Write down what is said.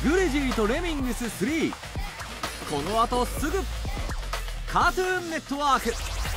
グレジーとレミングス3。この後すぐカートゥーンネットワーク。